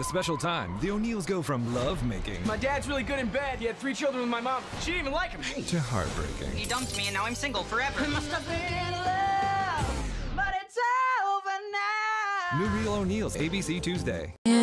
a special time, the O'Neills go from love-making My dad's really good in bed. He had 3 children with my mom. She didn't even like him. to heartbreaking. He dumped me and now I'm single forever. Must have been love, but it's over now. New Real O'Neills, ABC Tuesday. Yeah.